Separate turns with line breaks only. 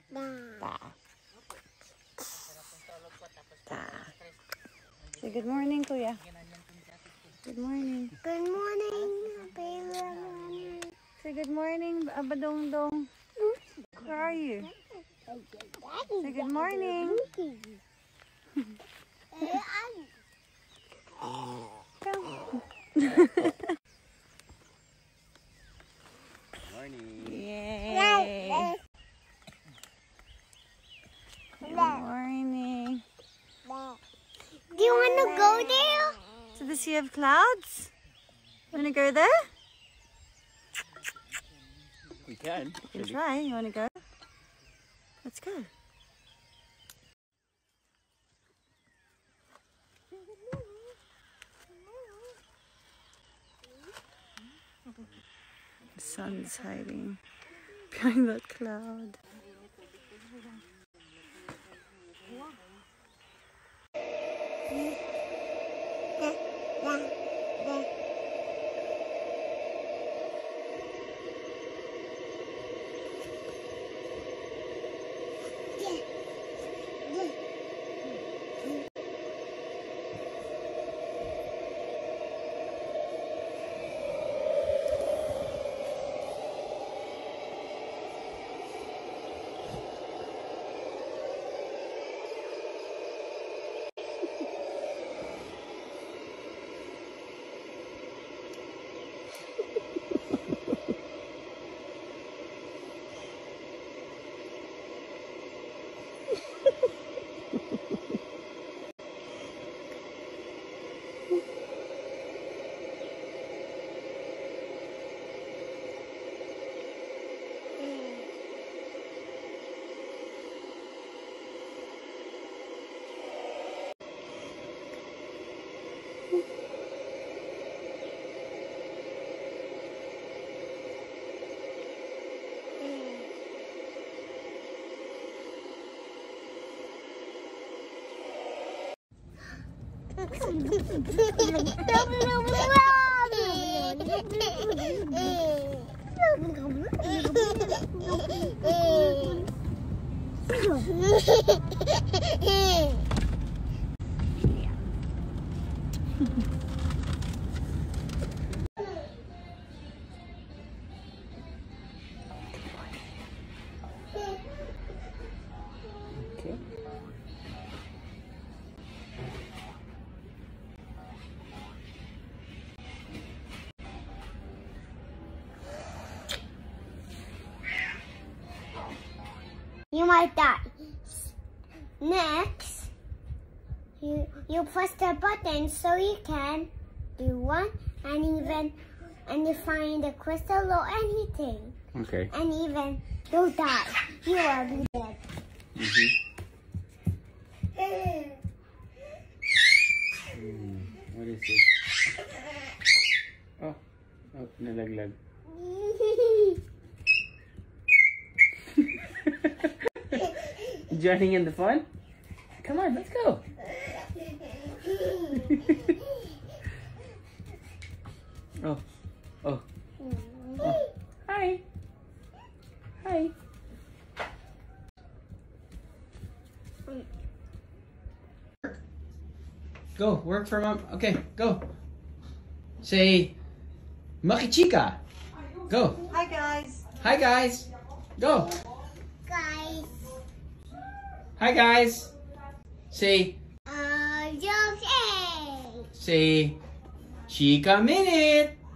Ta. Ta. Say good morning, Kuya. Good morning.
Good morning, baby.
Say good morning, Abadongdong. Where are you? Say good morning. Come.
Morning.
Yay. Good morning.
Do you want to go there?
To the Sea of Clouds? Want to go there?
We can.
You can try. You want to go? Let's go. The sun's hiding behind that cloud.
Okay.
You might die. Next, you press the button so you can do one and you find a crystal or anything.
Okay.
And even you'll die. You will be dead.
What is this? Oh, nalaglag. Joining in the fun? Come on, let's go. Oh. Hi. Hi. Go, work for mom. Okay, go. Say, Makichika. Go.
Hi, guys.
Hi, guys. Go.
Guys,
Hi, guys. Say,
are you okay?
say, Chika Minute.